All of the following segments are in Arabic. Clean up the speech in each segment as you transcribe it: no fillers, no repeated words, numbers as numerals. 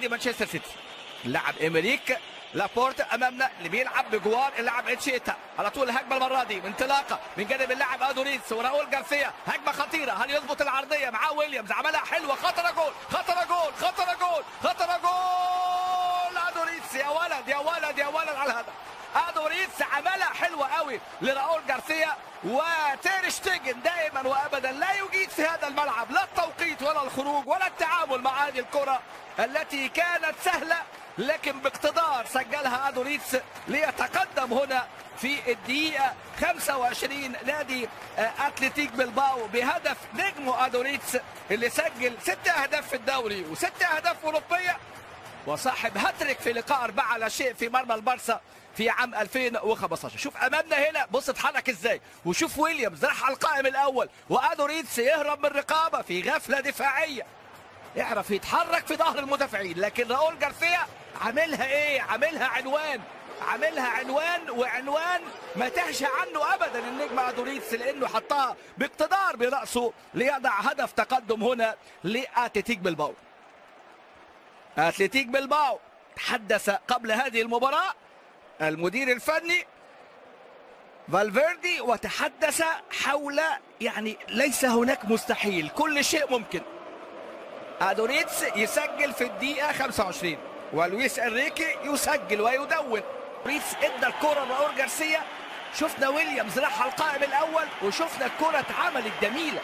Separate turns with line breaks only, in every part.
نادي مانشستر سيتي. اللاعب إمريك لابورت امامنا اللي بيلعب بجوار اللاعب اتشيتا. على طول الهجمه المره دي انطلاقه من جانب اللاعب ادوريتس وراؤول جارسيا. هجمه خطيره، هل يظبط العرضيه معاه ويليامز؟ عملها حلوه، خطره جول خطره جول خطره جول خطره جول. ادوريتس يا ولد يا ولد يا ولد على الهدف. ادوريتس عملها حلوه قوي لراؤول جارسيا. وتير شتيجن دائما وابدا لا يجيد في هذا الملعب لا التوقيت ولا الخروج ولا التعامل مع هذه الكره التي كانت سهله، لكن باقتدار سجلها ادوريتس ليتقدم هنا في الدقيقة 25 نادي اتلتيك بلباو بهدف نجمه ادوريتس اللي سجل 6 اهداف في الدوري و6 اهداف اوروبية، وصاحب هاتريك في لقاء 4-0 في مرمى البارسا في عام 2015. شوف امامنا هنا، بص اتحرك ازاي، وشوف ويليامز راح على القائم الاول وادوريتس يهرب من الرقابة في غفلة دفاعية، يعرف يتحرك في ظهر المدافعين. لكن راؤول جارسيا عاملها ايه؟ عاملها عنوان، عاملها عنوان، وعنوان ما تهش عنه ابدا النجم ادوريتس، لانه حطها باقتدار براسه ليضع هدف تقدم هنا لاتلتيك بلباو. اتلتيك بلباو تحدث قبل هذه المباراة المدير الفني فالفيردي وتحدث حول يعني ليس هناك مستحيل، كل شيء ممكن. ادوريتس يسجل في الدقيقة 25 ولويس انريكي يسجل ويدون. ادوريتس ادى الكرة لراؤول جارسيا، شفنا ويليامز راح على القائم الاول وشفنا الكرة اتعملت جميلة.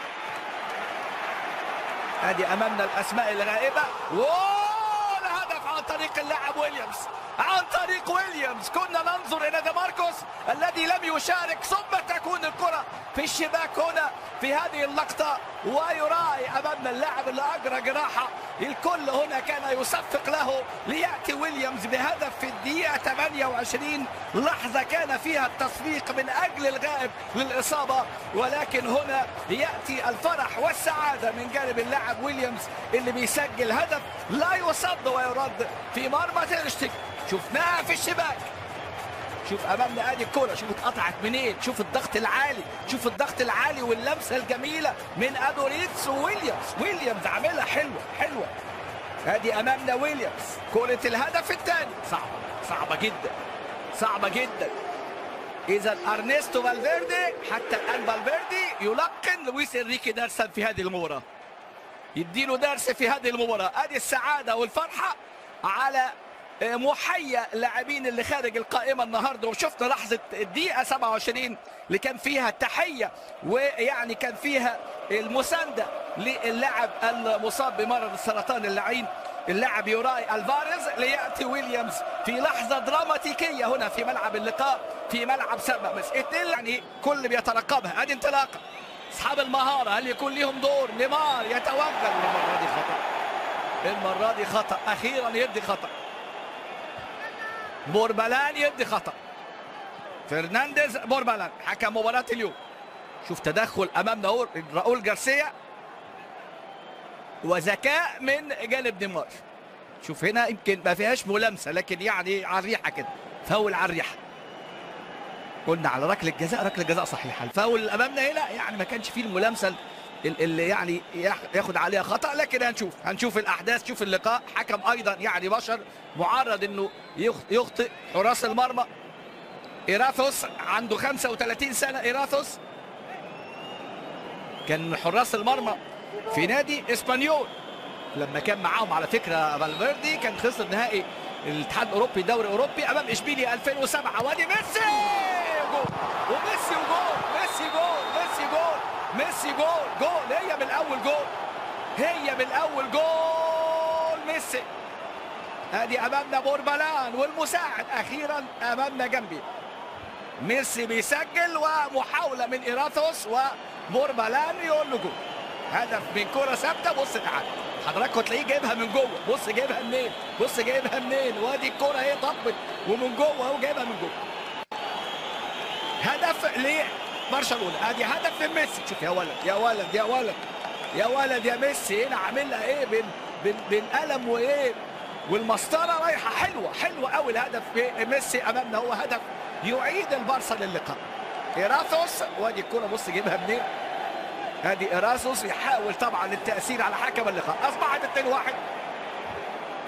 ادي امامنا الاسماء الغائبة. هدف عن طريق اللاعب ويليامز، عن طريق ويليامز. كنا ننظر الى ديماركوس الذي لم يشارك، ثم تكون الكرة في الشباك هنا في هذه اللقطة، ويراعي امامنا اللاعب اللي اجرى جراحة. الكل هنا كان يصفق له لياتي ويليامز بهدف في الدقيقة 28، لحظة كان فيها التصفيق من اجل الغائب للاصابة، ولكن هنا ياتي الفرح والسعادة من جانب اللاعب ويليامز اللي بيسجل هدف لا يصد ويرد في مرمى تير شتيجن. شفناها في الشباك. شوف امامنا ادي الكرة، شوف اتقطعت منين، شوف الضغط العالي، شوف الضغط العالي واللمسة الجميلة من ادوريتس ويليامز عاملها حلوة حلوة. ادي امامنا ويليامز كرة الهدف الثاني. صعبة جدا، صعبة جدا. اذا ارنستو فالفيردي حتى الان فالفيردي يلقن لويس انريكي درسا في هذه المباراة، يديله درس في هذه المباراة. ادي السعادة والفرحة على محيا اللاعبين اللي خارج القائمة النهارده. وشفنا لحظة الدقيقة 27 اللي كان فيها التحية ويعني كان فيها المساندة للاعب المصاب بمرض السرطان اللعين اللاعب يوراي الفاريز، ليأتي ويليامز في لحظة دراماتيكية هنا في ملعب اللقاء في ملعب سبا. بس يعني كل بيترقبها. ادي انطلاقة اصحاب المهارة، هل يكون لهم دور؟ نيمار يتوغل، المرة دي خطأ، المرة دي خطأ، أخيرا يدي خطأ. بوربالان يدي خطأ. فرنانديز بوربالان حكم مباراة اليوم. شوف تدخل امامنا راؤول جارسيا وذكاء من جانب نيمار. شوف هنا يمكن ما فيهاش ملامسة، لكن يعني على الريحة كده، فاول على الريحة. قلنا على ركلة جزاء، ركلة جزاء صحيحة. الفاول امامنا هنا يعني ما كانش فيه الملامسة اللي يعني ياخد عليها خطأ، لكن هنشوف الأحداث، شوف اللقاء. حكم أيضا يعني بشر معرض إنه يخطئ. حراس المرمى إيراثوس عنده 35 سنة. إيراثوس كان من حراس المرمى في نادي إسبانيول لما كان معاهم على فكرة فالفيردي، كان خسر نهائي الاتحاد الأوروبي دوري أوروبي أمام إشبيليا 2007. وادي ميسي جول، وميسي وجول، ميسي جول، ميسي جول، ميسي جول، هي من الاول جول، هي من الاول جول ميسي. ادي امامنا بوربالان والمساعد اخيرا امامنا جنبي. ميسي بيسجل ومحاوله من ايراثوس وبوربالان يقول له جول. هدف من كره ثابته. بص تعالى حضراتكم تلاقيه جايبها من جوه، بص جايبها منين، بص جايبها منين، وادي الكره اهي طبت ومن جوه اهو جايبها من جوه. هدف برشلونة. ادي هدف من ميسي. شوف يا ولد يا ولد يا ولد يا ولد يا ميسي، هنا عاملها ايه بين قلم وايه والمسطره رايحه. حلوه قوي الهدف في ميسي امامنا، هو هدف يعيد البارسا للقاء. ايراثوس وادي الكره، بص جيبها منين. ادي ايراثوس يحاول طبعا التاثير على حكم اللقاء. اصبحت 2-1